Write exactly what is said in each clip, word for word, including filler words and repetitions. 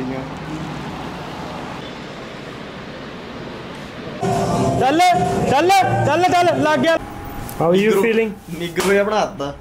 ਦੀਆਂ। ਚੱਲ ਚੱਲ ਚੱਲ ਚੱਲ ਲੱਗ ਗਿਆ। How you feeling? ਨਿੱਗਰ ਹੋਇਆ ਬਣਾਤਾ।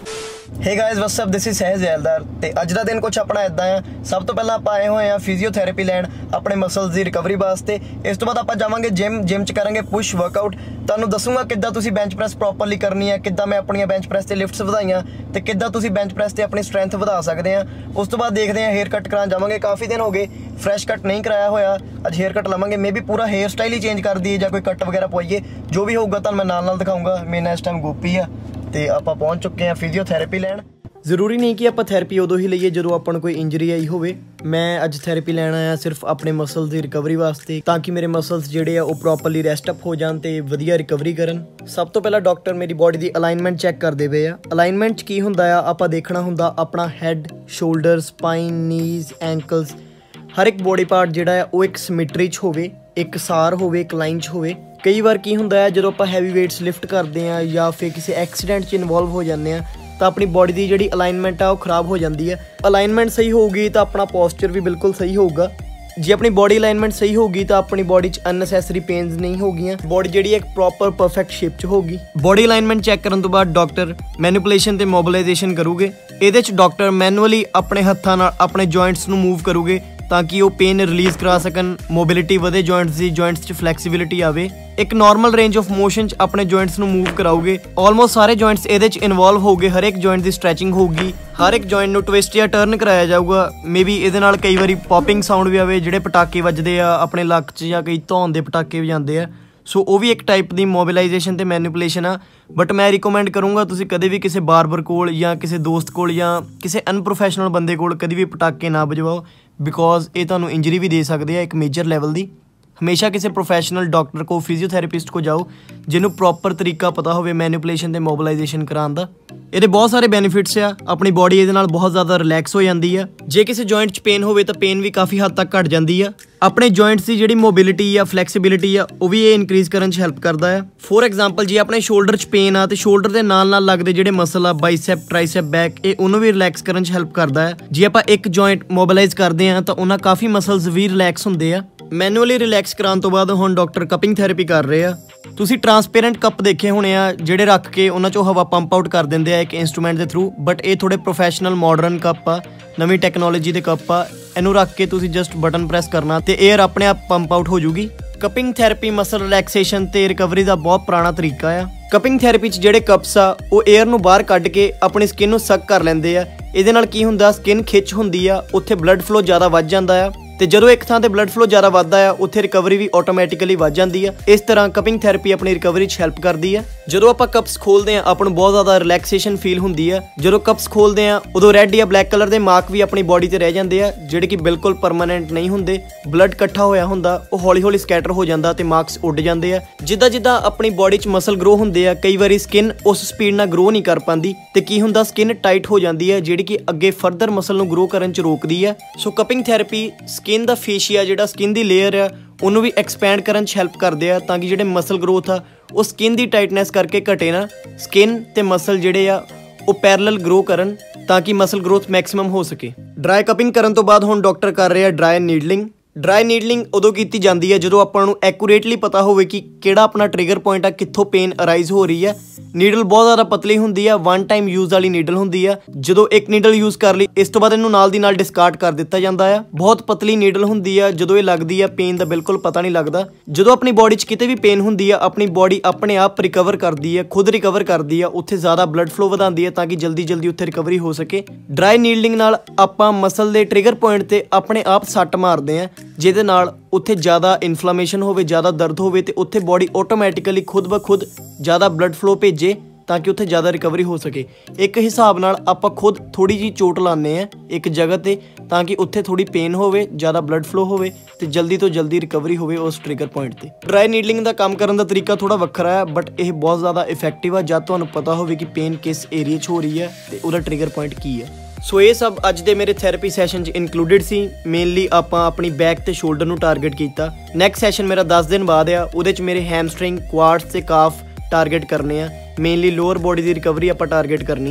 Hey guys what's up, this is Sahaj Jaildar ते अज दा दिन कुछ अपना इदा है। सब तो पहला आप आए हुए हैं फिजियोथेरेपी लैन अपने मसल्स की रिकवरी वास्ते। इस तो बाद आप जावांगे जिम जिम च करांगे पुश वर्कआउट। तुहानूं दसूंगा किद्दां तुसीं बेंच प्रेस प्रॉपरली करनी है, किद्दां मैं अपनी बेंच प्रेस ते लिफ्ट्स वधाइयां ते किद्दां तुसीं बेंच प्रेस ते अपनी स्ट्रेंथ वधा सकदे हैं। उस तो बाद देखते हैं हेयर कट करान जावांगे। काफ़ी दिन हो गए फ्रैश कट नहीं कराया होया, अज हेयर कट लवांगे। मे भी पूरा हेयर स्टाइल ही चेंज कर दिए या कोई कट वगैरह पवाइए, जो भी होगा तुहानूं मैं नाल नाल दिखाऊंगा। मेरे नाल इस टाइम गोपी आ ते आपां पहुंच चुके हैं फिजियोथेरेपी लैन। ਜ਼ਰੂਰੀ ਨਹੀਂ ਕਿ ਆਪਾਂ ਥੈਰੇਪੀ ਉਦੋਂ ਹੀ ਲਈਏ ਜਦੋਂ ਆਪਾਂ ਨੂੰ ਕੋਈ ਇੰਜਰੀ ਆਈ ਹੋਵੇ। ਮੈਂ ਅੱਜ ਥੈਰੇਪੀ ਲੈਣ ਆਇਆ ਸਿਰਫ ਆਪਣੇ ਮਸਲਸ ਦੀ ਰਿਕਵਰੀ ਵਾਸਤੇ, ਤਾਂ ਕਿ ਮੇਰੇ ਮਸਲਸ ਜਿਹੜੇ ਆ ਉਹ ਪ੍ਰੋਪਰਲੀ ਰੈਸਟ ਅਪ ਹੋ ਜਾਣ ਤੇ ਵਧੀਆ ਰਿਕਵਰੀ ਕਰਨ। ਸਭ ਤੋਂ ਪਹਿਲਾਂ ਡਾਕਟਰ ਮੇਰੀ ਬੋਡੀ ਦੀ ਅਲਾਈਨਮੈਂਟ ਚੈੱਕ ਕਰਦੇ ਪਏ ਆ। ਅਲਾਈਨਮੈਂਟ 'ਚ ਕੀ ਹੁੰਦਾ ਆ, ਆਪਾਂ ਦੇਖਣਾ ਹੁੰਦਾ ਆਪਣਾ head, shoulder, spine, knees, ankles, ਹਰ ਇੱਕ ਬੋਡੀ ਪਾਰਟ ਜਿਹੜਾ ਆ ਉਹ ਇੱਕ ਸਿਮੈਟਰੀ 'ਚ ਹੋਵੇ, ਇੱਕ ਸਾਰ ਹੋਵੇ, ਇੱਕ ਲਾਈਨ 'ਚ ਹੋਵੇ। ਕਈ ਵਾਰ ਕੀ ਹੁੰਦਾ ਹੈ ਜਦੋਂ ਆਪਾਂ ਹੈਵੀ ਵੇਟਸ ਲਿਫਟ ਕਰਦੇ ਹਾਂ ਜਾਂ ਫਿਰ ਕਿਸੇ ਐਕਸੀਡੈਂਟ 'ਚ ਇਨਵੋਲਵ ਹੋ ਜਾਂਦੇ ਹਾਂ ਤਾਂ ਆਪਣੀ ਬੋਡੀ ਦੀ ਜਿਹੜੀ ਅਲਾਈਨਮੈਂਟ ਆ ਉਹ ਖਰਾਬ ਹੋ ਜਾਂਦੀ ਹੈ। ਅਲਾਈਨਮੈਂਟ ਸਹੀ ਹੋਊਗੀ ਤਾਂ ਆਪਣਾ ਪੋਸਚਰ ਵੀ ਬਿਲਕੁਲ ਸਹੀ ਹੋਊਗਾ। ਜੇ ਆਪਣੀ ਬੋਡੀ ਅਲਾਈਨਮੈਂਟ ਸਹੀ ਹੋਊਗੀ ਤਾਂ ਆਪਣੀ ਬੋਡੀ 'ਚ ਅਨਨੈਸੈਸਰੀ ਪੇਨਸ ਨਹੀਂ ਹੋਗੀਆਂ। ਬੋਡੀ ਜਿਹੜੀ ਇੱਕ ਪ੍ਰੋਪਰ ਪਰਫੈਕਟ ਸ਼ੇਪ 'ਚ ਹੋਊਗੀ। ਬੋਡੀ ਅਲਾਈਨਮੈਂਟ ਚੈੱਕ ਕਰਨ ਤੋਂ ਬਾਅਦ ਡਾਕਟਰ ਮੈਨੀਪੂਲੇਸ਼ਨ ਤੇ ਮੋਬਿਲਾਈਜੇਸ਼ਨ ਕਰੂਗੇ। ਇਹਦੇ 'ਚ ਡਾਕਟਰ ਮੈਨੂਅਲੀ ਆਪਣੇ ਹੱਥਾਂ ਨਾਲ ਆਪਣੇ ਜੁਆਇੰਟਸ ਨੂੰ ਮੂਵ ਕਰੂਗੇ ਤਾਂ ਕਿ ਉਹ ਪੇਨ ਰਿਲੀਜ਼ ਕਰਾ ਸਕਣ, ਮੋਬਿਲਿਟੀ ਵਧੇ ਜੁਆਇੰਟਸ ਦੀ, ਜੁਆਇੰਟਸ 'ਚ ਫਲੈਕਸੀਬਿਲਿਟੀ ਆਵੇ। ਇੱਕ ਨਾਰਮਲ ਰੇਂਜ ਆਫ ਮੋਸ਼ਨ 'ਚ ਆਪਣੇ ਜੁਆਇੰਟਸ ਨੂੰ ਮੂਵ ਕਰਾਓਗੇ। ਆਲਮੋਸਟ ਸਾਰੇ ਜੁਆਇੰਟਸ ਇਹਦੇ 'ਚ ਇਨਵੋਲਵ ਹੋਊਗੇ। ਹਰ ਇੱਕ ਜੁਆਇੰਟ ਦੀ ਸਟ੍ਰੈਚਿੰਗ ਹੋਊਗੀ, ਹਰ ਇੱਕ ਜੁਆਇੰਟ ਨੂੰ ਟਵਿਸਟ ਜਾਂ ਟਰਨ ਕਰਾਇਆ ਜਾਊਗਾ। ਮੇ ਬੀ ਇਹਦੇ ਨਾਲ ਕਈ ਵਾਰੀ ਪੌਪਿੰਗ ਸਾਊਂਡ ਵੀ ਆਵੇ, ਜਿਹੜੇ ਪਟਾਕੇ ਵੱਜਦੇ ਆ ਆਪਣੇ ਲੱਕ 'ਚ ਜਾਂ ਕਈ ਧੌਣ ਦੇ ਪਟਾਕੇ ਵੀ ਜਾਂਦੇ ਆ। ਸੋ ਉਹ ਵੀ ਇੱਕ ਟਾਈਪ ਦੀ ਮੋਬਿਲਾਈਜੇਸ਼ਨ ਤੇ ਮੈਨੀਪੂਲੇਸ਼ਨ ਆ। ਬਟ ਮੈਂ ਰਿਕਮੈਂਡ ਕਰੂੰਗਾ ਤੁਸੀਂ ਕਦੇ ਵੀ ਕਿਸੇ ਬਾਰਬਰ ਕੋਲ ਜਾਂ ਕਿਸੇ ਦੋਸਤ ਕੋਲ ਜਾਂ ਕਿਸੇ ਅਨਪ੍ਰੋਫੈਸ਼ਨਲ ਬੰਦੇ ਕੋਲ ਕਦੇ ਵੀ ਪਟਾਕੇ ਨਾ ਵਜਵਾਓ, ਬਿਕੋਜ਼ ਇਹ ਤੁਹਾਨੂੰ ਇੰਜਰੀ ਵੀ ਦੇ ਸਕਦੇ ਆ ਇੱਕ ਮੇਜਰ ਲੈਵਲ ਦੀ। ਹਮੇਸ਼ਾ ਕਿਸੇ ਪ੍ਰੋਫੈਸ਼ਨਲ ਡਾਕਟਰ ਕੋ, ਫਿਜ਼ੀਓਥੈਰੇਪਿਸਟ ਕੋ ਜਾਓ ਜਿਹਨੂੰ ਪ੍ਰੋਪਰ ਤਰੀਕਾ ਪਤਾ ਹੋਵੇ ਮੈਨੀਪੂਲੇਸ਼ਨ ਤੇ ਮੋਬਿਲਾਈਜੇਸ਼ਨ ਕਰਾਉਣ ਦਾ। ਇਹਦੇ ਬਹੁਤ ਸਾਰੇ ਬੈਨੀਫਿਟਸ ਆ। ਆਪਣੀ ਬੋਡੀ ਇਹਦੇ ਨਾਲ ਬਹੁਤ ਜ਼ਿਆਦਾ ਰਿਲੈਕਸ ਹੋ ਜਾਂਦੀ ਆ। ਜੇ ਕਿਸੇ ਜੁਆਇੰਟ 'ਚ ਪੇਨ ਹੋਵੇ ਤਾਂ ਪੇਨ ਵੀ ਕਾਫੀ ਹੱਦ ਤੱਕ ਘੱਟ ਜਾਂਦੀ ਆ। ਆਪਣੇ ਜੁਆਇੰਟਸ ਦੀ ਜਿਹੜੀ ਮੋਬਿਲਿਟੀ ਜਾਂ ਫਲੈਕਸੀਬਿਲਿਟੀ ਆ ਉਹ ਵੀ ਇਹ ਇਨਕਰੀਜ਼ ਕਰਨ 'ਚ ਹੈਲਪ ਕਰਦਾ ਆ। ਫੋਰ ਐਗਜ਼ਾਮਪਲ ਜੇ ਆਪਣੇ ਸ਼ੋਲਡਰ 'ਚ ਪੇਨ ਆ ਤੇ ਸ਼ੋਲਡਰ ਦੇ ਨਾਲ ਨਾਲ ਲੱਗਦੇ ਜਿਹੜੇ ਮਸਲ ਆ, ਬਾਈਸੈਪ, ਟ੍ਰਾਈਸੈਪ, ਬੈਕ, ਇਹ ਉਹਨੂੰ ਵੀ ਰਿਲੈਕਸ ਕਰਨ 'ਚ ਹੈਲਪ ਕਰਦਾ ਹੈ। ਜੇ ਆਪਾਂ ਇੱਕ ਜੁਆਇੰਟ ਮੋਬਿਲਾਈਜ਼ ਕਰਦੇ ਆ ਤਾਂ ਉਹਨਾਂ ਕਾਫੀ ਮਸਲਸ ਵੀ ਰਿਲੈਕਸ ਹੁੰਦੇ ਆ। ਮੈਨੂਅਲੀ ਰਿਲੈਕਸ ਕਰਾਉਣ ਤੋਂ ਬਾਅਦ ਹੁਣ ਡਾਕਟਰ ਕਪਿੰਗ ਥੈਰੇਪੀ ਕਰ ਰਹੇ ਆ। ਤੁਸੀਂ ਟਰਾਂਸਪੇਰੈਂਟ ਕੱਪ ਦੇਖੇ ਹੋਣੇ ਆ ਜਿਹੜੇ ਰੱਖ ਕੇ ਉਹਨਾਂ 'ਚੋਂ ਹਵਾ ਪੰਪ ਆਊਟ ਕਰ ਦਿੰਦੇ ਆ ਇੱਕ ਇੰਸਟਰੂਮੈਂਟ ਦੇ ਥਰੂ, ਬਟ ਇਹ ਥੋੜੇ ਪ੍ਰੋਫੈਸ਼ਨਲ ਮਾਡਰਨ ਕੱਪ ਆ, ਨਵੀਂ ਟੈਕਨੋਲੋਜੀ ਦੇ ਕੱਪ ਆ। ਇਹਨੂੰ ਰੱਖ ਕੇ ਤੁਸੀਂ ਜਸਟ ਬਟਨ ਪ੍ਰੈਸ ਕਰਨਾ ਤੇ ਏਅਰ ਆਪਣੇ ਆਪ ਪੰਪ ਆਊਟ ਹੋ ਜੂਗੀ। ਕਪਿੰਗ ਥੈਰੇਪੀ ਮਸਲ ਰਿਲੈਕਸੇਸ਼ਨ ਤੇ ਰਿਕਵਰੀ ਦਾ ਬਹੁਤ ਪੁਰਾਣਾ ਤਰੀਕਾ ਆ। ਕਪਿੰਗ ਥੈਰੇਪੀ 'ਚ ਜਿਹੜੇ ਕੱਪਸ ਆ ਉਹ ਏਅਰ ਨੂੰ ਬਾਹਰ ਕੱਢ ਕੇ ਆਪਣੀ ਸਕਿਨ ਨੂੰ ਸਕ ਕਰ ਲੈਂਦੇ ਆ। ਇਹਦੇ ਨਾਲ ਕੀ ਹੁੰਦਾ, ਸਕਿਨ ਖਿੱਚ ਹੁੰਦੀ ਆ, ਉੱਥੇ ਬਲੱਡ ਫਲੋ ਜ਼ਿਆਦਾ ਵੱਧ ਜਾਂਦਾ ਆ ਤੇ ਜਦੋਂ ਇੱਕ ਥਾਂ ਤੇ ਬਲੱਡ ਫਲੋ ਜ਼ਿਆਦਾ ਵੱਧਦਾ ਆ ਉੱਥੇ ਰਿਕਵਰੀ ਵੀ ਆਟੋਮੈਟਿਕਲੀ ਵੱਧ ਜਾਂਦੀ ਆ। ਇਸ ਤਰ੍ਹਾਂ ਕਪਿੰਗ ਥੈਰੇਪੀ ਆਪਣੀ ਰਿਕਵਰੀ 'ਚ ਹੈਲਪ ਕਰਦੀ ਆ। ਜਦੋਂ ਆਪਾਂ ਕੱਪਸ ਖੋਲਦੇ ਆ ਆਪਾਂ ਨੂੰ ਬਹੁਤ ਜ਼ਿਆਦਾ ਰਿਲੈਕਸੇਸ਼ਨ ਫੀਲ ਹੁੰਦੀ ਆ। ਜਦੋਂ ਕੱਪਸ ਖੋਲਦੇ ਆ ਉਦੋਂ ਰੈੱਡ ਜਾਂ ਬਲੈਕ ਕਲਰ ਦੇ ਮਾਰਕ ਵੀ ਆਪਣੀ ਬੋਡੀ ਤੇ ਰਹਿ ਜਾਂਦੇ ਆ, ਜਿਹੜੇ ਕਿ ਬਿਲਕੁਲ ਪਰਮਾਨੈਂਟ ਨਹੀਂ ਹੁੰਦੇ। ਬਲੱਡ ਇਕੱਠਾ ਹੋਇਆ ਹੁੰਦਾ, ਉਹ ਹੌਲੀ ਹੌਲੀ ਸਕੈਟਰ ਹੋ ਜਾਂਦਾ ਤੇ ਮਾਰਕਸ ਉੱਡ ਜਾਂਦੇ ਆ। ਜਿੱਦਾਂ ਜਿੱਦਾਂ ਆਪਣੀ ਬੋਡੀ 'ਚ ਮਸਲ ਗਰੋ ਹੁੰਦੇ ਆ, ਕਈ ਵਾਰੀ ਸਕਿਨ ਉਸ ਸਪੀਡ ਨਾਲ ਗਰੋ ਨਹੀਂ ਕਰ ਪਾਉਂਦੀ ਤੇ ਕੀ ਹੁੰਦਾ, ਸਕਿਨ ਟਾਈਟ ਹੋ ਜਾਂਦੀ ਹੈ ਜਿਹੜੀ ਕਿ ਅੱਗੇ ਫਰਦਰ ਮਸਲ ਨੂੰ ਗਰੋ ਕਰਨ 'ਚ ਰੋਕਦੀ ਆ। ਸੋ ਕਪਿੰਗ ਥੈਰੇਪੀ ਸਕਿਨ ਦਾ ਫੇਸ਼ੀਆ ਜਿਹੜਾ ਸਕਿਨ ਦੀ ਲੇਅਰ ਆ ਉਹਨੂੰ ਵੀ ਐਕਸਪੈਂਡ ਕਰਨ 'ਚ ਹੈਲਪ ਕਰਦੇ ਆ ਤਾਂ ਕਿ ਜਿਹੜੇ ਮਸਲ ਗਰੋਥ ਆ ਉਹ ਸਕਿਨ ਦੀ ਟਾਈਟਨੈਸ ਕਰਕੇ ਘਟੇ ਨਾ। ਸਕਿਨ ਤੇ ਮਸਲ ਜਿਹੜੇ ਆ ਉਹ ਪੈਰਲਲ ਗਰੋ ਕਰਨ ਤਾਂ ਕਿ ਮਸਲ ਗਰੋਥ ਮੈਕਸਿਮਮ ਹੋ ਸਕੇ। ਡਰਾਈ ਕਪਿੰਗ ਕਰਨ ਤੋਂ ਬਾਅਦ ਹੁਣ ਡਾਕਟਰ ਕਰ ਰਹੇ ਆ ਡਰਾਈ ਨੀਡਲਿੰਗ। ਡਰਾਈ ਨੀਡਲਿੰਗ ਉਦੋਂ ਕੀਤੀ ਜਾਂਦੀ ਹੈ ਜਦੋਂ ਆਪਾਂ ਨੂੰ ਐਕੂਰੇਟਲੀ ਪਤਾ ਹੋਵੇ ਕਿ ਕਿਹੜਾ ਆਪਣਾ ਟ੍ਰਿਗਰ ਪੁਆਇੰਟ ਆ, ਕਿੱਥੋਂ ਪੇਨ ਅਰਾਈਜ਼ ਹੋ ਰਹੀ ਹੈ। ਨੀਡਲ ਬਹੁਤ ਜ਼ਿਆਦਾ ਪਤਲੀ ਹੁੰਦੀ ਆ, ਵਨ ਟਾਈਮ ਯੂਜ਼ ਵਾਲੀ ਨੀਡਲ ਹੁੰਦੀ ਆ। ਜਦੋਂ ਇੱਕ ਨੀਡਲ ਯੂਜ਼ ਕਰ ਲਈ ਇਸ ਤੋਂ ਬਾਅਦ ਇਹਨੂੰ ਨਾਲ ਦੀ ਨਾਲ ਡਿਸਕਾਰਡ ਕਰ ਦਿੱਤਾ ਜਾਂਦਾ ਆ। ਬਹੁਤ ਪਤਲੀ ਨੀਡਲ ਹੁੰਦੀ ਆ, ਜਦੋਂ ਇਹ ਲੱਗਦੀ ਆ ਪੇਨ ਦਾ ਬਿਲਕੁਲ ਪਤਾ ਨਹੀਂ ਲੱਗਦਾ। ਜਦੋਂ ਆਪਣੀ ਬੋਡੀ 'ਚ ਕਿਤੇ ਵੀ ਪੇਨ ਹੁੰਦੀ ਆ ਆਪਣੀ ਬੋਡੀ ਆਪਣੇ ਆਪ ਰਿਕਵਰ ਕਰਦੀ ਆ, ਖੁਦ ਰਿਕਵਰ ਕਰਦੀ ਆ, ਉੱਥੇ ਜ਼ਿਆਦਾ ਬਲੱਡ ਫਲੋ ਵਧਾਉਂਦੀ ਆ ਤਾਂ ਕਿ ਜਲਦੀ ਜਲਦੀ ਉੱਥੇ ਰਿਕਵਰੀ ਹੋ ਸਕੇ। ਡਰਾਈ ਨੀਡਲਿੰਗ ਨਾਲ ਆਪਾਂ ਮਸਲ ਦੇ ਟ੍ਰਿਗਰ ਪੁਆਇੰਟ ਤੇ ਆਪਣੇ ਆਪ ਸੱਟ ਮਾਰਦੇ ਆ, ਜਿਹਦੇ ਨਾਲ ਉੱਥੇ ਜ਼ਿਆਦਾ ਇਨਫਲੇਮੇਸ਼ਨ ਹੋਵੇ, ਜ਼ਿਆਦਾ ਦਰਦ ਹੋਵੇ ਤੇ ਉੱਥੇ ਬੋਡੀ ਆਟੋਮੈਟਿਕਲੀ ਖੁਦ ਬ ਖੁਦ ਜ਼ਿਆਦਾ ਬਲੱਡ ਫਲੋ ਭੇਜੇ ਤਾਂ ਕਿ ਉੱਥੇ ਜ਼ਿਆਦਾ ਰਿਕਵਰੀ ਹੋ ਸਕੇ। ਇੱਕ ਹਿਸਾਬ ਨਾਲ ਆਪਾਂ ਖੁਦ ਥੋੜੀ ਜਿਹੀ ਚੋਟ ਲਾਉਂਦੇ ਆ ਇੱਕ ਜਗ੍ਹਾ ਤੇ ਤਾਂ ਕਿ ਉੱਥੇ ਥੋੜੀ ਪੇਨ ਹੋਵੇ, ਜ਼ਿਆਦਾ ਬਲੱਡ ਫਲੋ ਹੋਵੇ ਤੇ ਜਲਦੀ ਤੋਂ ਜਲਦੀ ਰਿਕਵਰੀ ਹੋਵੇ ਉਸ ਟ੍ਰਿਗਰ ਪੁਆਇੰਟ ਤੇ। ਡਰਾਈ ਨੀਡਲਿੰਗ ਦਾ ਕੰਮ ਕਰਨ ਦਾ ਤਰੀਕਾ ਥੋੜਾ ਵੱਖਰਾ ਹੈ, ਬਟ ਇਹ ਬਹੁਤ ਜ਼ਿਆਦਾ ਇਫੈਕਟਿਵ ਆ ਜਦ ਤੁਹਾਨੂੰ ਪਤਾ ਹੋਵੇ ਕਿ ਪੇਨ ਕਿਸ ਏਰੀਆ 'ਚ ਹੋ ਰਹੀ ਹੈ ਤੇ ਉਹਦਾ ਟ੍ਰਿਗਰ ਪੁਆਇੰਟ ਕੀ ਹੈ। ਸੋ ਇਹ ਸਭ ਅੱਜ ਦੇ ਮੇਰੇ ਥੈਰੇਪੀ ਸੈਸ਼ਨ 'ਚ ਇਨਕਲੂਡਡ ਸੀ। ਮੇਨਲੀ ਆਪਾਂ ਆਪਣੀ ਬੈਕ ਤੇ ਸ਼ੋਲਡਰ ਨੂੰ ਟਾਰਗੇਟ ਕੀਤਾ। ਨੈਕਸਟ ਸੈਸ਼ਨ ਮੇਰਾ ਦਸ ਦਿਨ ਬਾਅਦ ਆ, ਉਹਦੇ 'ਚ ਮੇਰੇ ਹੈਮਸਟਰਿੰਗ, ਕੁਆਡਸ ਤੇ ਕਾਫ ਟਾਰਗੇਟ ਕਰਨੇ ਆ। ਮੇਨਲੀ ਲੋਅਰ ਬੋਡੀ ਦੀ ਰਿਕਵਰੀ ਆਪਾਂ ਟਾਰਗੇਟ ਕਰਨੀ ਆ।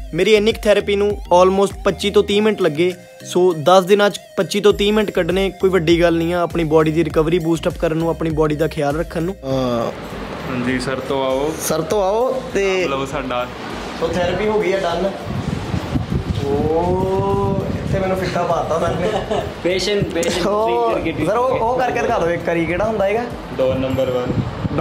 ਮੇਰੀ ਇੰਨੀ ਥੈਰੇਪੀ ਨੂੰ ਆਲਮੋਸਟ ਪੱਚੀ ਤੋਂ ਤੀਹ ਮਿੰਟ ਲੱਗੇ। ਸੋ ਦਸ ਦਿਨਾਂ 'ਚ ਪੱਚੀ ਤੋਂ ਤੀਹ ਮਿੰਟ ਕੱਢਣੇ ਕੋਈ ਵੱਡੀ ਗੱਲ ਨਹੀਂ ਆ ਆਪਣੀ ਬੋਡੀ ਦੀ ਰਿਕਵਰੀ ਬੂਸਟ ਅਪ ਕਰਨ ਨੂੰ, ਆਪਣੀ ਬੋਡੀ ਦਾ ਖਿਆਲ ਰੱਖਣ ਨੂੰ। ਹਾਂਜੀ ਸਰ ਤੋਂ ਆਓ ਸਰ ਤੋਂ ਆਓ ਤੇ ਲਓ ਸਾਡਾ ਸੋ ਥੈਰੇਪੀ ਹੋ ਗਈ ਹੈ ਡਨ। ਉਹ ਇੱਥੇ ਮੈਨੂੰ ਫਿੱਕਾ ਪਾਤਾ ਉਹਨਾਂ ਨੇ। ਪੇਸ਼ੈਂਟ ਪੇਸ਼ੈਂਟ ਸਰ ਉਹ ਉਹ ਕਰਕੇ ਦਿਖਾ ਦਿਓ ਇੱਕ ਵਾਰੀ ਕਿਹੜਾ ਹੁੰਦਾ ਹੈਗਾ। ਦੋ ਨੰਬਰ ਵਨ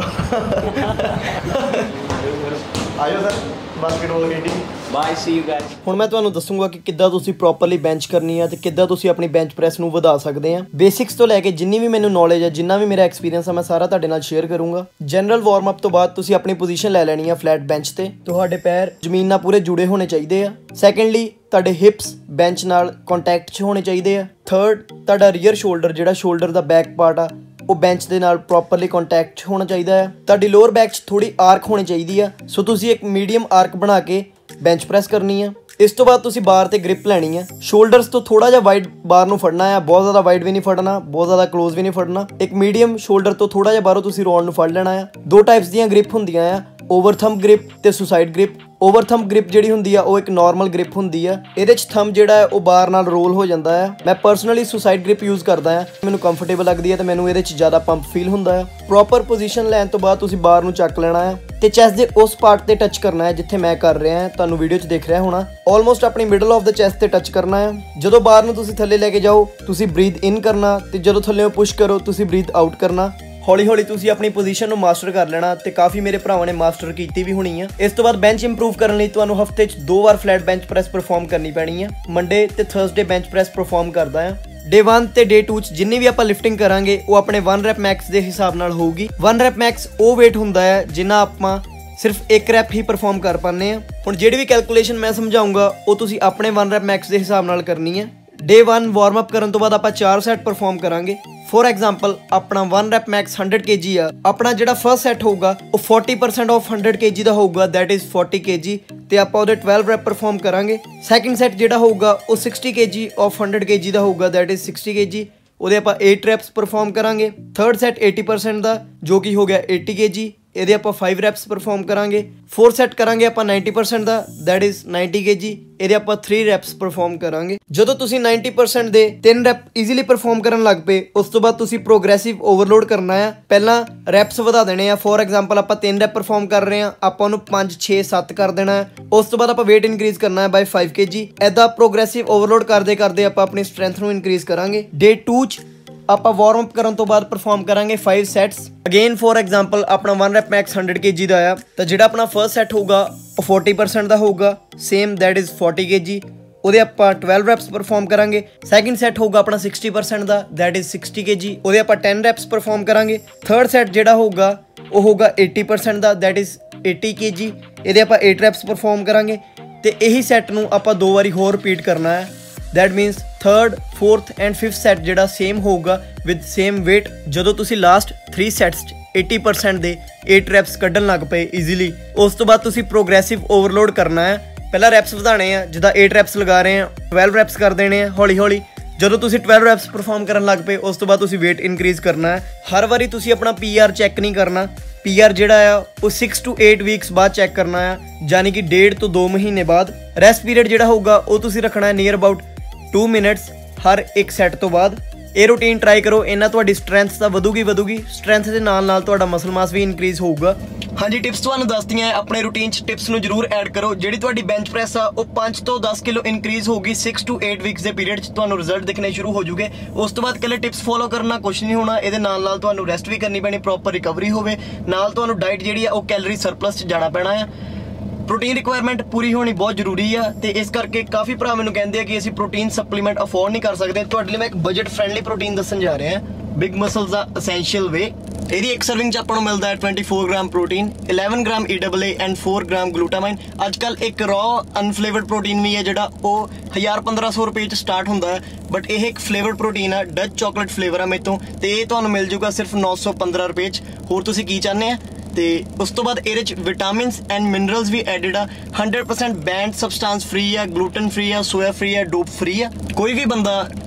ਆਇਓ ਸਰ ਬਾਸਕਟਬਾਲ ਖੇਡੀ। Bye see you guys. ਹੁਣ ਮੈਂ ਤੁਹਾਨੂੰ ਦੱਸੂਗਾ ਕਿ ਕਿੱਦਾਂ ਤੁਸੀਂ ਪ੍ਰੋਪਰਲੀ ਬੈਂਚ ਕਰਨੀ ਆ ਤੇ ਕਿੱਦਾਂ ਤੁਸੀਂ ਆਪਣੀ ਬੈਂਚ ਪ੍ਰੈਸ ਨੂੰ ਵਧਾ ਸਕਦੇ ਆ। ਬੇਸਿਕਸ ਤੋਂ ਲੈ ਕੇ ਜਿੰਨੀ ਵੀ ਮੈਨੂੰ ਨੌਲੇਜ ਹੈ, ਜਿੰਨਾ ਵੀ ਮੇਰਾ ਐਕਸਪੀਰੀਅੰਸ ਆ, ਮੈਂ ਸਾਰਾ ਤੁਹਾਡੇ ਨਾਲ ਸ਼ੇਅਰ ਕਰੂੰਗਾ। ਜਨਰਲ ਵਾਰਮ ਅਪ ਤੋਂ ਬਾਅਦ ਤੁਸੀਂ ਆਪਣੀ ਪੋਜੀਸ਼ਨ ਲੈ ਲੈਣੀ ਆ ਫਲੈਟ ਬੈਂਚ ਤੇ। ਤੁਹਾਡੇ ਪੈਰ ਜ਼ਮੀਨ ਨਾਲ ਪੂਰੇ ਜੁੜੇ ਹੋਣੇ ਚਾਹੀਦੇ ਆ। ਸੈਕੰਡਲੀ ਤੁਹਾਡੇ ਹਿਪਸ ਬੈਂਚ ਨਾਲ ਕੰਟੈਕਟ 'ਚ ਹੋਣੇ ਚਾਹੀਦੇ ਆ। ਥਰਡ ਤੁਹਾਡਾ ਰੀਅਰ ਸ਼ੋਲਡਰ ਜਿਹੜਾ ਸ਼ੋਲਡਰ ਦਾ ਬੈਕ ਪਾਰਟ ਆ ਉਹ ਬੈਂਚ ਦੇ ਨਾਲ ਪ੍ਰੋਪਰਲੀ ਕੰਟੈਕਟ 'ਚ ਹੋਣਾ ਚਾਹੀਦਾ ਹੈ। ਤੁਹਾਡੀ ਲੋਅਰ ਬੈਕ 'ਚ ਥੋੜੀ ਆਰਕ ਹੋਣੀ ਚਾਹੀਦੀ ਆ। ਸੋ ਤੁਸੀਂ ਇੱਕ ਮੀਡੀਅਮ ਆਰਕ ਬਣਾ ਕੇ ਬੈਂਚ ਪ੍ਰੈਸ ਕਰਨੀ ਆ। ਇਸ ਤੋਂ ਬਾਅਦ ਤੁਸੀਂ ਬਾਰ ਤੇ ਗ੍ਰਿਪ ਲੈਣੀ ਆ। ਸ਼ੋਲਡਰਸ ਤੋਂ ਥੋੜਾ ਜਿਹਾ ਵਾਈਡ ਬਾਰ ਨੂੰ ਫੜਨਾ ਆ, ਬਹੁਤ ਜ਼ਿਆਦਾ ਵਾਈਡ ਵੀ ਨਹੀਂ ਫੜਨਾ, ਬਹੁਤ ਜ਼ਿਆਦਾ ਕਲੋਜ਼ ਵੀ ਨਹੀਂ ਫੜਨਾ। ਇੱਕ ਮੀਡੀਅਮ ਸ਼ੋਲਡਰ ਤੋਂ ਥੋੜਾ ਜਿਹਾ ਬਾਹਰੋਂ ਤੁਸੀਂ ਰੌਡ ਨੂੰ ਫੜ ਲੈਣਾ ਆ। ਦੋ ਟਾਈਪਸ ਦੀਆਂ ਗ੍ਰਿਪ ਹੁੰਦੀਆਂ ਆ, ਓਵਰ ਥੰਬ ਗ੍ਰਿਪ ਤੇ suicide grip. Over thumb grip ਜਿਹੜੀ ਹੁੰਦੀ ਆ ਉਹ ਇੱਕ ਨਾਰਮਲ ਗ੍ਰਿਪ ਹੁੰਦੀ ਆ। ਇਹਦੇ 'ਚ ਥੰਬ ਜਿਹੜਾ ਹੈ ਉਹ ਬਾਰ ਨਾਲ ਰੋਲ ਹੋ ਜਾਂਦਾ ਆ। ਮੈਂ ਪਰਸਨਲੀ ਸੁਸਾਈਡ ਗ੍ਰਿਪ ਯੂਜ਼ ਕਰਦਾ ਆ, ਮੈਨੂੰ ਕੰਫਰਟੇਬਲ ਲੱਗਦੀ ਹੈ ਤੇ ਮੈਨੂੰ ਇਹਦੇ 'ਚ ਜ਼ਿਆਦਾ ਪੰਪ ਫੀਲ ਹੁੰਦਾ ਆ। ਪ੍ਰੋਪਰ ਪੋਜੀਸ਼ਨ ਲੈਣ ਤੋਂ ਬਾਅਦ ਤੁਸੀਂ ਬਾਰ ਨੂੰ ਚੱਕ ਲੈਣਾ ਆ ਤੇ ਚੈਸਟ ਦੇ ਉਸ ਪਾਰਟ ਤੇ ਟੱਚ ਕਰਨਾ ਹੈ ਜਿੱਥੇ ਮੈਂ ਕਰ ਰਿਹਾ ਹਾਂ, ਤੁਹਾਨੂੰ ਵੀਡੀਓ 'ਚ ਦਿਖ ਰਿਹਾ ਹੋਣਾ। ਆਲਮੋਸਟ ਆਪਣੀ ਮਿਡਲ ਆਫ ਦਾ ਚੈਸਟ ਤੇ ਟੱਚ ਕਰਨਾ ਆ। ਜਦੋਂ ਬਾਰ ਨੂੰ ਤੁਸੀਂ ਥੱਲੇ ਲੈ ਕੇ ਜਾਓ ਤੁਸੀਂ ਬਰੀਥ ਇਨ ਕਰਨਾ ਤੇ ਜਦੋਂ ਥੱਲੇੋਂ ਪੁਸ਼ ਕਰੋ ਤੁਸੀਂ ਬਰੀਥ ਆਊਟ ਕਰਨਾ। ਹੌਲੀ ਹੌਲੀ ਤੁਸੀਂ ਆਪਣੀ ਪੋਜੀਸ਼ਨ ਨੂੰ ਮਾਸਟਰ ਕਰ ਲੈਣਾ ਤੇ ਕਾਫੀ ਮੇਰੇ ਭਰਾਵਾਂ ਨੇ ਮਾਸਟਰ ਕੀਤੀ ਵੀ ਹੋਣੀ ਆ। ਇਸ ਤੋਂ ਬਾਅਦ ਬੈਂਚ ਇੰਪਰੂਵ ਕਰਨ ਲਈ ਤੁਹਾਨੂੰ ਹਫਤੇ 'ਚ ਦੋ ਵਾਰ ਫਲੈਟ ਬੈਂਚ ਪ੍ਰੈਸ ਪਰਫਾਰਮ ਕਰਨੀ ਪੈਣੀ ਆ। ਮੰਡੇ ਤੇ ਥਰਸਡੇ ਬੈਂਚ ਪ੍ਰੈਸ ਪਰਫਾਰਮ ਕਰਦਾ ਆ। ਡੇ ਵਨ ਤੇ ਡੇ ਟੂ 'ਚ ਜਿੰਨੀ ਵੀ ਆਪਾਂ ਲਿਫਟਿੰਗ ਕਰਾਂਗੇ ਉਹ ਆਪਣੇ ਵਨ ਰੈਪ ਮੈਕਸ ਦੇ ਹਿਸਾਬ ਨਾਲ ਹੋਊਗੀ। ਵਨ ਰੈਪ ਮੈਕਸ ਉਹ ਵੇਟ ਹੁੰਦਾ ਹੈ ਜਿੰਨਾ ਆਪਾਂ ਸਿਰਫ ਇੱਕ ਰੈਪ ਹੀ ਪਰਫਾਰਮ ਕਰ ਪਾਉਂਦੇ ਆ। ਹੁਣ ਜਿਹੜੀ ਵੀ ਕੈਲਕੂਲੇਸ਼ਨ ਮੈਂ ਸਮਝਾਉਂਗਾ ਉਹ ਤੁਸੀਂ ਆਪਣੇ ਵਨ ਰੈਪ ਮੈਕਸ ਦੇ ਹਿਸਾਬ ਨਾਲ ਕਰਨੀ ਹੈ। ਡੇ ਵਨ ਵਾਰਮ ਅਪ ਕਰਨ ਤੋਂ ਬਾਅਦ ਆਪਾਂ ਚਾਰ ਸੈਟ ਪਰਫਾਰਮ ਕਰਾਂਗੇ। ਫੋਰ ਐਗਜ਼ਾਮਪਲ ਆਪਣਾ one rep max hundred K G ਆ, ਆਪਣਾ ਜਿਹੜਾ ਫਰਸਟ ਸੈਟ ਹੋਊਗਾ ਉਹ forty percent of hundred K G ਦਾ ਹੋਊਗਾ, ਦੈਟ ਇਜ਼ ਫੋਰਟੀ ਕੇ ਜੀ ਤੇ ਆਪਾਂ ਉਹਦੇ ਟਵੈਲਵ ਰੈਪ ਪਰਫਾਰਮ ਕਰਾਂਗੇ। ਸੈਕਿੰਡ ਸੈਟ ਜਿਹੜਾ ਹੋਊਗਾ ਉਹ ਸਿਕਸਟੀ ਕੇ ਜੀ ਆਫ ਹੰਡਰਡ ਕੇ ਜੀ ਦਾ ਹੋਊਗਾ, that is sixty K G, ਉਹਦੇ ਆਪਾਂ ਏਟ ਰੈਪਸ ਪਰਫਾਰਮ ਕਰਾਂਗੇ। ਥਰਡ ਸੈਟ ਏਟੀ ਪਰਸੈਂਟ ਦਾ ਜੋ ਕਿ ਹੋ ਗਿਆ ਏਟੀ ਕੇ ਜੀ, ਇਹਦੇ ਆਪਾਂ ਫਾਈਵ ਰੈਪਸ ਪਰਫਾਰਮ ਕਰਾਂਗੇ। ਫੋਰਥ ਸੈਟ ਕਰਾਂਗੇ ਆਪਾਂ ਨਾਈਨਟੀ ਪਰਸੈਂਟ ਦਾ, that is ninety K G, ਇਹਦੇ ਆਪਾਂ ਥ੍ਰੀ ਰੈਪਸ ਪਰਫਾਰਮ ਕਰਾਂਗੇ। ਜਦੋਂ ਤੁਸੀਂ ਨਾਈਨਟੀ ਪਰਸੈਂਟ ਦੇ ਤਿੰਨ ਰੈਪ ਈਜ਼ੀਲੀ ਪਰਫਾਰਮ ਕਰਨ ਲੱਗ ਪਏ ਉਸ ਤੋਂ ਬਾਅਦ ਤੁਸੀਂ ਪ੍ਰੋਗਰੈਸਿਵ ਓਵਰਲੋਡ ਕਰਨਾ ਆ। ਪਹਿਲਾਂ ਰੈਪਸ ਵਧਾ ਦੇਣੇ ਆ। ਫੋਰ ਐਗਜ਼ਾਮਪਲ ਆਪਾਂ ਤਿੰਨ ਰੈਪ ਪਰਫਾਰਮ ਕਰ ਰਹੇ ਆ, ਆਪਾਂ ਉਹਨੂੰ ਪੰਜ ਛੇ ਸੱਤ ਕਰ ਦੇਣਾ। ਉਸ ਤੋਂ ਬਾਅਦ ਆਪਾਂ ਵੇਟ ਇਨਕਰੀਜ਼ ਕਰਨਾ ਹੈ ਬਾਈ ਫਾਈਵ ਕੇ ਜੀ। ਐਦਾਂ ਪ੍ਰੋਗਰੈਸਿਵ ਓਵਰਲੋਡ ਕਰਦੇ ਕਰਦੇ ਆਪਾਂ ਆਪਣੀ ਸਟਰੈਂਥ ਨੂੰ ਇਨਕਰੀਜ਼ ਕਰਾਂਗੇ। ਡੇ ਟੂ 'ਚ ਆਪਾਂ ਵਾਰਮ ਅਪ ਕਰਨ ਤੋਂ ਬਾਅਦ ਪਰਫਾਰਮ ਕਰਾਂਗੇ five sets. Again for example ਆਪਣਾ one rep max hundred K G ਦਾ ਆ ਤਾਂ ਜਿਹੜਾ ਆਪਣਾ ਫਰਸਟ ਸੈਟ ਹੋਊਗਾ ਉਹ ਫੋਰਟੀ ਪਰਸੈਂਟ ਦਾ ਹੋਊਗਾ, same that is forty K G, ਉਹਦੇ ਆਪਾਂ ਟਵੈਲਵ ਰੈਪਸ ਪਰਫਾਰਮ ਕਰਾਂਗੇ। ਸੈਕਿੰਡ ਸੈਟ ਹੋਊਗਾ ਆਪਣਾ ਸਿਕਸਟੀ ਪਰਸੈਂਟ ਦਾ, that is sixty K G, ਉਹਦੇ ਆਪਾਂ ਟੈਨ ਰੈਪਸ ਪਰਫਾਰਮ ਕਰਾਂਗੇ। ਥਰਡ ਸੈਟ ਜਿਹੜਾ ਹੋਊਗਾ ਉਹ ਹੋਊਗਾ ਏਟੀ ਪਰਸੈਂਟ ਦਾ, that is eighty K G, ਇਹਦੇ ਆਪਾਂ ਏਟ ਰੈਪਸ ਪਰਫਾਰਮ ਕਰਾਂਗੇ ਤੇ ਇਹੀ ਸੈਟ ਨੂੰ ਆਪਾਂ ਦੋ ਵਾਰੀ ਹੋਰ ਰਿਪੀਟ ਕਰਨਾ ਹੈ। That means third fourth and fifth set ਜਿਹੜਾ ਸੇਮ ਹੋਊਗਾ ਵਿਦ ਸੇਮ ਵੇਟ। ਜਦੋਂ ਤੁਸੀਂ ਲਾਸਟ ਥ੍ਰੀ ਸੈਟਸ 'ਚ ਏਟੀ ਪਰਸੈਂਟ ਦੇ ਏਟ ਰੈਪਸ ਕੱਢਣ ਲੱਗ ਪਏ ਈਜ਼ੀਲੀ, ਉਸ ਤੋਂ ਬਾਅਦ ਤੁਸੀਂ ਪ੍ਰੋਗਰੈਸਿਵ ਓਵਰਲੋਡ ਕਰਨਾ ਹੈ। ਪਹਿਲਾਂ ਰੈਪਸ ਵਧਾਣੇ ਆ, ਜਿੱਦਾਂ ਏਟ ਰੈਪਸ ਲਗਾ ਰਹੇ ਆ ਟਵੈਲਵ ਰੈਪਸ ਕਰ ਦੇਣੇ ਆ ਹੌਲੀ ਹੌਲੀ। ਜਦੋਂ ਤੁਸੀਂ ਟਵੈਲਵ ਰੈਪਸ ਪਰਫਾਰਮ ਕਰਨ ਲੱਗ ਪਏ ਉਸ ਤੋਂ ਬਾਅਦ ਤੁਸੀਂ ਵੇਟ ਇਨਕਰੀਜ਼ ਕਰਨਾ ਹੈ। ਹਰ ਵਾਰੀ ਤੁਸੀਂ ਆਪਣਾ ਪੀ ਆਰ ਚੈੱਕ ਨਹੀਂ ਕਰਨਾ। ਪੀ ਆਰ ਜਿਹੜਾ ਆ ਉਹ ਸਿਕਸ ਟੂ ਏਟ ਵੀਕਸ ਬਾਅਦ ਚੈੱਕ ਕਰਨਾ ਆ, ਯਾਨੀ ਕਿ ਡੇਢ ਤੋਂ ਦੋ ਮਹੀਨੇ ਬਾਅਦ। ਰੈਸਟ ਪੀਰੀਅਡ ਜਿਹੜਾ ਹੋਊਗਾ ਉਹ ਤੁਸੀਂ ਰੱਖਣਾ ਹੈ ਨੀਅਰ ਅਬਾਊਟ ਟੂ ਮਿੰਟਸ ਹਰ ਇੱਕ ਸੈਟ ਤੋਂ ਬਾਅਦ। ਇਹ ਰੂਟੀਨ ਟਰਾਈ ਕਰੋ, ਇਹਨਾਂ ਤੁਹਾਡੀ ਸਟਰੈਂਥ ਤਾਂ ਵਧੂਗੀ ਵਧੂਗੀ ਸਟਰੈਂਥ ਦੇ ਨਾਲ ਨਾਲ ਤੁਹਾਡਾ ਮਸਲ ਮਾਸ ਵੀ ਇਨਕਰੀਜ਼ ਹੋਊਗਾ। ਹਾਂਜੀ ਟਿਪਸ ਤੁਹਾਨੂੰ ਦੱਸਦੀਆਂ ਆਪਣੇ ਰੂਟੀਨ 'ਚ ਟਿਪਸ ਨੂੰ ਜ਼ਰੂਰ ਐਡ ਕਰੋ। ਜਿਹੜੀ ਤੁਹਾਡੀ ਬੈਂਚ ਪ੍ਰੈਸ ਆ ਉਹ ਪੰਜ ਤੋਂ ਦਸ ਕਿਲੋ ਇਨਕਰੀਜ਼ ਹੋਊਗੀ ਸਿਕਸ ਟੂ ਏਟ ਵੀਕਸ ਦੇ ਪੀਰੀਅਡ 'ਚ, ਤੁਹਾਨੂੰ ਰਿਜ਼ਲਟ ਦਿਖਣੇ ਸ਼ੁਰੂ ਹੋ ਜੂਗੇ। ਉਸ ਤੋਂ ਬਾਅਦ ਇਕੱਲੇ ਟਿਪਸ ਫੋਲੋ ਕਰਨਾ ਕੁਛ ਨਹੀਂ ਹੋਣਾ, ਇਹਦੇ ਨਾਲ ਨਾਲ ਤੁਹਾਨੂੰ ਰੈਸਟ ਵੀ ਕਰਨੀ ਪੈਣੀ, ਪ੍ਰੋਪਰ ਰਿਕਵਰੀ ਹੋਵੇ, ਨਾਲ ਤੁਹਾਨੂੰ ਡਾਈਟ ਜਿਹੜੀ ਆ ਉਹ ਕੈਲਰੀ ਸਰਪਲਸ 'ਚ ਜਾਣਾ ਪੈਣਾ ਆ। ਪ੍ਰੋਟੀਨ ਰਿਕੁਆਇਰਮੈਂਟ ਪੂਰੀ ਹੋਣੀ ਬਹੁਤ ਜ਼ਰੂਰੀ ਆ ਤੇ ਇਸ ਕਰਕੇ ਕਾਫੀ ਭਰਾ ਮੈਨੂੰ ਕਹਿੰਦੇ ਆ ਕਿ ਅਸੀਂ ਪ੍ਰੋਟੀਨ ਸਪਲੀਮੈਂਟ ਅਫੋਰਡ ਨਹੀਂ ਕਰ ਸਕਦੇ। ਤੁਹਾਡੇ ਲਈ ਮੈਂ ਇੱਕ ਬਜਟ ਫ੍ਰੈਂਡਲੀ ਪ੍ਰੋਟੀਨ ਦੱਸਣ ਜਾ ਰਿਹਾ ਬਿਗ ਮਸਲਸ ਦਾ ਅਸੈਂਸ਼ੀਅਲ ਵੇ। ਇਹਦੀ ਇੱਕ ਸਰਵਿੰਗ 'ਚ ਆਪਾਂ ਨੂੰ ਮਿਲਦਾ ਹੈ twenty four gram protein, eleven gram E double A and four gram glutamine. ਅੱਜ ਕੱਲ੍ਹ ਇੱਕ ਰॉ ਅਨਫਲੇਵਰਡ ਪ੍ਰੋਟੀਨ ਵੀ ਹੈ ਜਿਹੜਾ ਉਹ ਹਜ਼ਾਰ ਪੰਦਰਾਂ ਸੌ ਰੁਪਏ 'ਚ ਸਟਾਰਟ ਹੁੰਦਾ ਹੈ, ਬਟ ਇਹ ਇੱਕ ਫਲੇਵਰਡ ਪ੍ਰੋਟੀਨ ਆ, ਡਚ ਚਾਕਲੇਟ ਫਲੇਵਰ ਆ ਮੇਰੇ ਤੋਂ, ਤੇ ਇਹ ਤੁਹਾਨੂੰ ਮਿਲ ਜੂਗਾ ਸਿਰਫ ਨੌ ਸੌ ਪੰਦਰਾਂ ਰੁਪਏ 'ਚ। ਹੋਰ ਤੁਸੀਂ ਕੀ ਚਾਹੁੰਦੇ ਆ? ਤੇ ਉਸ ਤੋਂ ਬਾਅਦ ਇਹਦੇ 'ਚ ਵਿਟਾਮਿਨਸ ਐਂਡ ਮਿਨਰਲਸ ਵੀ ਐਡਿਡ ਆ। Hundred percent banned substance free ਆ, ਗਲੂਟਨ ਫ੍ਰੀ ਆ, ਸੋਇਆ ਫ੍ਰੀ ਆ, ਡੋਪ ਫ੍ਰੀ ਆ। ਕੋਈ ਵੀ ਬੰਦਾ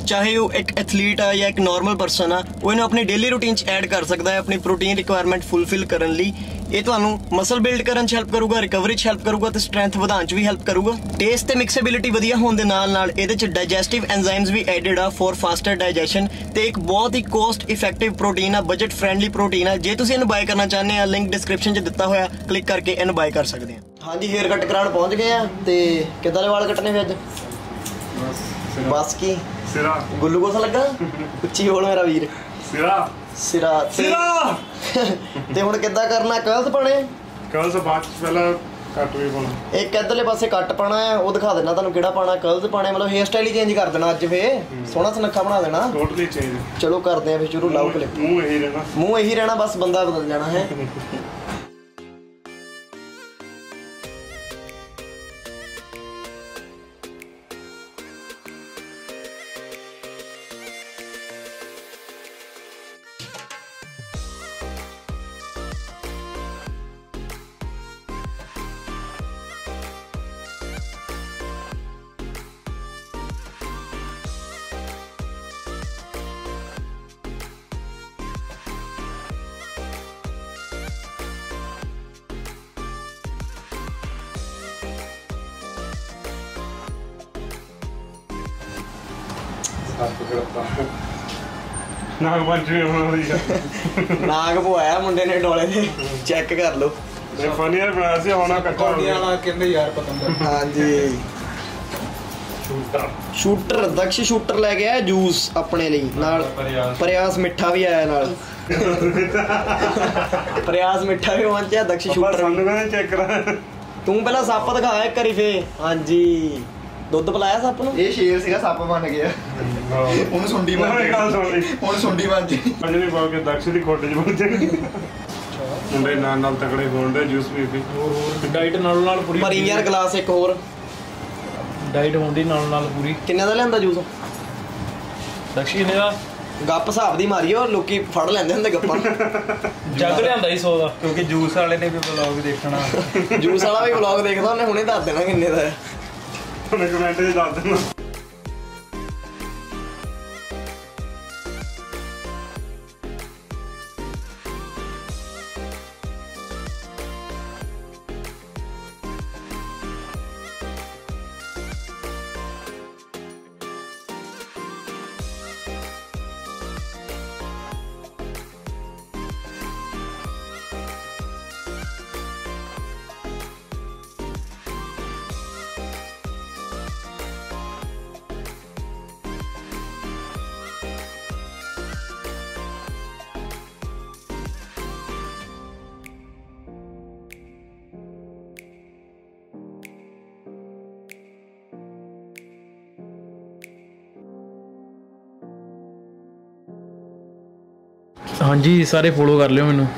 ਚਾਹੇ ਉਹ ਇੱਕ ਐਥਲੀਟ ਆ ਜਾਂ ਇੱਕ ਨਾਰਮਲ ਪਰਸਨ ਆ, ਉਹ ਇਹਨੂੰ ਆਪਣੀ ਡੇਲੀ ਰੂਟੀਨ 'ਚ ਐਡ ਕਰ ਸਕਦਾ ਹੈ ਆਪਣੀ ਪ੍ਰੋਟੀਨ ਰਿਕੁਆਇਰਮੈਂਟ ਫੁੱਲਫਿਲ ਕਰਨ ਲਈ। ਇਹ ਤੁਹਾਨੂੰ ਮਸਲ ਬਿਲਡ ਕਰਨ 'ਚ ਹੈਲਪ ਕਰੂਗਾ, ਰਿਕਵਰੀ 'ਚ ਹੈਲਪ ਕਰੂਗਾ ਤੇ ਸਟਰੈਂਥ ਵਧਾਉਣ 'ਚ ਵੀ ਹੈਲਪ ਕਰੂਗਾ। ਟੇਸਟ ਤੇ ਮਿਕਸੇਬਿਲਿਟੀ ਵਧੀਆ ਹੋਣ ਦੇ ਨਾਲ ਨਾਲ ਇਹਦੇ 'ਚ ਡਾਈਜੈਸਟਿਵ ਐਂਜ਼ਾਈਮਸ ਵੀ ਐਡਡ ਆ ਫॉर ਫਾਸਟਰ ਡਾਈਜੈਸ਼ਨ ਤੇ ਇੱਕ ਬਹੁਤ ਹੀ ਕੋਸਟ ਇਫੈਕਟਿਵ ਪ੍ਰੋਟੀਨ ਆ, ਬਜਟ ਫ੍ਰੈਂਡਲੀ ਪ੍ਰੋਟੀਨ ਆ। ਜੇ ਤੁਸੀਂ ਇਹਨੂੰ ਬਾਏ ਕਰਨਾ ਚਾਹੁੰਦੇ ਆ, ਲਿੰਕ ਡਿਸਕ੍ਰਿਪਸ਼ਨ 'ਚ ਦਿੱਤਾ ਹੋਇਆ, ਕਲਿੱਕ ਕਰਕੇ ਇਹਨੂੰ ਬਾਏ ਕਰ ਸਕਦੇ ਆ। ਹਾਂਜੀ, ਹੇਅਰ ਕੱਟ ਕਰਾਉਣ ਪਹੁੰਚ ਗਏ ਆ ਤੇ ਕਿੱਦਾਂ ਦੇ ਵਾਲ ਕੱਟਣੇ ਫਿਰ ਅੱਜ? ਬਸ ਕੀ ਸਿਰਾ ਗੁੱਲੂ ਕੋਸਾ ਲੱਗਾ? ਉੱਚੀ ਬੋਲ ਮੇਰਾ ਵੀਰ। ਸਿਰਾ ਸਿਰਾ ਸਿਰਾ ਤੇ ਹੁਣ ਕਿੱਦਾਂ ਕਰਨਾ? ਕਰਲਸ ਪਾਣੇ? ਕਰਲਸ ਬਾਅਦ ਚ ਪਹਿਲਾਂ ਕੱਟ ਵੀ ਪਾਉਣਾ। ਇੱਕ ਇੱਧਰਲੇ ਪਾਸੇ ਕੱਟ ਪਾਣਾ ਆ, ਉਹ ਦਿਖਾ ਦੇਣਾ ਤੁਹਾਨੂੰ ਕਿਹੜਾ ਪਾਣਾ। ਕਰਲਸ ਪਾਣੇ ਮਤਲਬ ਹੇਅਰ ਸਟਾਈਲ ਹੀ ਚੇਂਜ ਕਰ ਦੇਣਾ ਅੱਜ ਫੇ, ਸੋਹਣਾ ਸੁਨੱਖਾ ਬਣਾ ਦੇਣਾ। Totally change. ਚਲੋ ਕਰਦੇ ਆ ਫਿਰ ਸ਼ੁਰੂ। ਲਾਓ ਕਲਿੱਪ। ਮੂੰਹ ਇਹੀ ਰਹਿਣਾ, ਮੂੰਹ ਇਹੀ ਰਹਿਣਾ, ਬਸ ਬੰਦਾ ਬਦਲ ਜਾਣਾ ਹੈ। ਨਾਗ ਪੰਚਮੀ ਹੋਣਾ ਵਧੀਆ। ਨਾਗ ਪਵਾਇਆ ਮੁੰਡੇ ਨੇ ਡੋਲੇ ਦੇ, ਚੈੱਕ ਕਰ ਲਓ। ਇਹ ਫਨੀਅਰ ਬਣਾਇਆ ਸੀ, ਹੋਣਾ ਕੱਟਾ ਹੋ ਗਿਆ। ਵਾਲਾ ਕਹਿੰਦੇ ਯਾਰ ਪਤੰਦਰ। ਹਾਂਜੀ, ਸ਼ੂਟਰ ਸ਼ੂਟਰ ਦਕਸ਼ ਸ਼ੂਟਰ ਲੈ ਕੇ ਆਇਆ ਜੂਸ ਆਪਣੇ ਲਈ ਨਾਲ। ਪ੍ਰਯਾਸ ਮਿੱਠਾ ਵੀ ਆਇਆ ਨਾਲ। ਪ੍ਰਯਾਸ ਮਿੱਠਾ ਵੀ ਪਹੁੰਚਿਆ, ਦਕਸ਼ ਸ਼ੂਟਰ। ਸਾਨੂੰ ਕਹਿੰਦੇ ਚੈੱਕ ਕਰਾ। ਤੂੰ ਪਹਿਲਾਂ ਸੱਪ ਦਿਖਾ ਇੱਕ ਵਾਰੀ ਫੇ। ਹਾਂਜੀ, ਦੁੱਧ ਪਿਲਾਇਆ ਸੱਪ ਨੂੰ? ਇਹ ਸ਼ੇਰ ਸੀਗਾ, ਸੱਪ ਬਣ ਗਿਆ। ਹੁਣ ਸੁੰਡੀ ਬਣ ਗਈ। ਹੁਣ ਸੁੰਡੀ ਬਣ ਗਈ। ਅੱਜ ਨਹੀਂ ਪਾ ਕੇ ਦਕਸ਼ ਦੀ ਖੋਟੇ 'ਚ ਪਹੁੰਚੇ। ਮੁੰਡੇ ਨਾਲ ਨਾਲ ਤਕੜੇ ਹੋਣ ਦੇ, ਜੂਸ ਪੀ ਪੀ। ਹੋਰ ਹੋਰ ਡਾਈਟ ਨਾਲ ਨਾਲ ਪੂਰੀ ਭਰੀ ਯਾਰ ਗਲਾਸ ਇੱਕ ਹੋਰ। ਡਾਈਟ ਹੁੰਦੀ ਨਾਲ ਨਾਲ ਪੂਰੀ। ਕਿੰਨੇ ਦਾ ਲਿਆਂਦਾ ਜੂਸ? ਦਕਸ਼ੀ ਨੇ ਦਾ ਗੱਪ ਹਿਸਾਬ ਦੀ ਮਾਰੀਓ, ਲੋਕੀ ਫੜ ਲੈਂਦੇ ਹੁੰਦੇ ਗੱਪਾਂ। ਜੱਗ ਲਿਆਂਦਾ ਹੀ ਸੌ ਦਾ। ਕਿਉਂਕਿ ਜੂਸ ਵਾਲੇ ਨੇ ਵੀ ਵਲੌਗ ਦੇਖਣਾ। ਜੂਸ ਵਾਲਾ ਵੀ ਵਲੌਗ ਦੇਖਦਾ, ਉਹਨੇ ਹੁਣੇ ਦੱਸ ਦੇਣਾ ਕਿੰਨੇ ਦਾ ਹੈ। ਉਹਨੇ ਕਮੈਂਟ 'ਚ ਦੱਸ ਦੇਣਾ। ਹਾਂਜੀ, ਸਾਰੇ ਫੋਲੋ ਕਰ ਲਿਓ ਮੈਨੂੰ।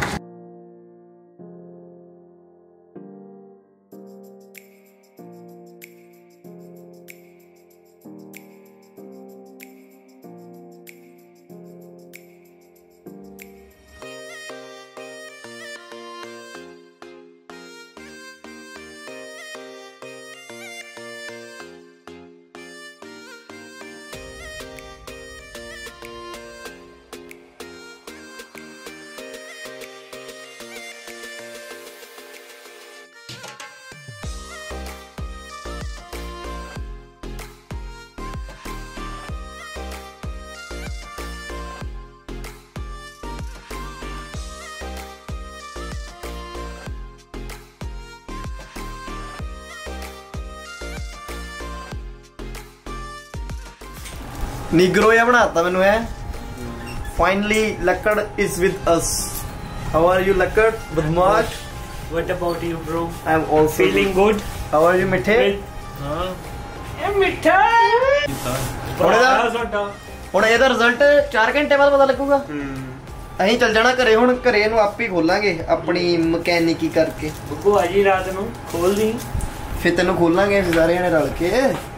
ਨੀਗਰੋ ਜਿਹਾ ਬਣਾਤਾ ਮੈਨੂੰ ਐ। Finally Lakkar is with us. How are you Lakkar? ਬਦਮਾਸ਼। What about you, bro? I am also Feeling good? How are you ਮਿੱਠੇ? ਹਾਂ ਇਹ ਮਿੱਠਾ ਹੁਣ ਇਹਦਾ ਹੁਣ ਇਹਦਾ ਰਿਜ਼ਲਟ ਚਾਰ ਘੰਟੇ ਬਾਅਦ ਪਤਾ ਲੱਗੂਗਾ। ਅਸੀਂ ਚੱਲ ਜਾਣਾ ਘਰੇ, ਹੁਣ ਘਰੇ ਇਹਨੂੰ ਆਪ ਹੀ ਖੋਲਾਂਗੇ ਆਪਣੀ ਮਕੈਨਿਕੀ ਕਰਕੇ। ਬੱਬੂ ਆਜੀ ਰਾਤ ਨੂੰ ਖੋਲ ਦੀ, ਫਿਰ ਤੈਨੂੰ ਖੋਲਾਂਗੇ ਸਾਰੇ ਜਣੇ ਰਲ ਕੇ।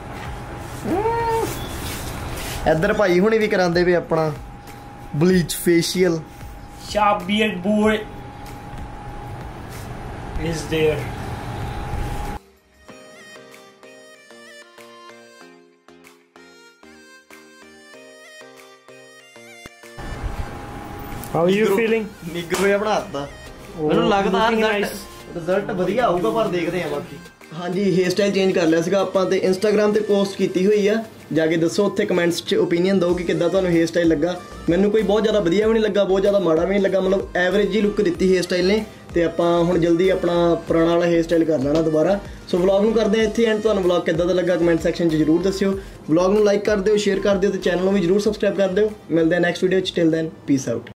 ਇੱਧਰ ਭਾਈ ਹੁਣੀ ਵੀ ਕਰਾਉਂਦੇ ਵੇ ਆਪਣਾ bleach facial. sharp beard boy is there. How you feeling ਨਿਗਰ ਜਿਹਾ ਬਣਾਤਾ ਮੈਨੂੰ ਲੱਗਦਾ ਰਿਜ਼ਲਟ ਰਿਜ਼ਲਟ ਵਧੀਆ ਆਊਗਾ ਪਰ ਦੇਖਦੇ ਆ ਬਾਕੀ ਹਾਂਜੀ ਹੇਅਰ ਸਟਾਈਲ ਚੇਂਜ ਕਰ ਲਿਆ ਸੀਗਾ ਆਪਾਂ ਤੇ ਇੰਸਟਾਗ੍ਰam ਤੇ ਪੋਸਟ ਕੀਤੀ ਹੋਈ ਆ ਜਾ ਕੇ ਦੱਸੋ ਉੱਥੇ ਕਮੈਂਟਸ 'ਚ ਓਪੀਨੀਅਨ ਦਿਓ ਕਿ ਕਿੱਦਾਂ ਤੁਹਾਨੂੰ ਹੇਅਰ ਸਟਾਈਲ ਲੱਗਾ ਮੈਨੂੰ ਕੋਈ ਬਹੁਤ ਜ਼ਿਆਦਾ ਵਧੀਆ ਵੀ ਨਹੀਂ ਲੱਗਾ ਬਹੁਤ ਜ਼ਿਆਦਾ ਮਾੜਾ ਵੀ ਨਹੀਂ ਲੱਗਾ ਮਤਲਬ ਐਵਰੇਜ ਹੀ ਲੁੱਕ ਦਿੱਤੀ ਹੇਅਰ ਸਟਾਈਲ ਨੇ ਤੇ ਆਪਾਂ ਹੁਣ ਜਲਦੀ ਆਪਣਾ ਪੁਰਾਣਾ ਵਾਲਾ ਹੇਅਰ ਸਟਾਈਲ ਕਰ ਲੈਣਾ ਦੁਬਾਰਾ ਸੋ ਵਲੌਗ ਨੂੰ ਕਰਦੇ ਆ ਇੱਥੇ ਐਂਡ ਤੁਹਾਨੂੰ ਵਲੌਗ ਕਿੱਦਾਂ ਦਾ ਲੱਗਾ ਕਮੈਂਟ ਸੈਕਸ਼ਨ 'ਚ ਜ਼ਰੂਰ ਦੱਸਿਓ ਵਲੌਗ ਨੂੰ ਲਾਈਕ ਕਰ ਦਿਓ ਸ਼ੇਅਰ ਕਰ ਦਿਓ ਤੇ ਚੈਨਲ ਨੂੰ ਵੀ ਜ਼ਰੂਰ ਸਬਸਕ੍ਰਾਈਬ ਕਰ ਦਿਓ ਮਿਲਦੇ ਆ ਨੈਕਸਟ ਵੀਡੀਓ 'ਚ ਟਿਲ ਦੈਨ ਪੀਸ ਆਊਟ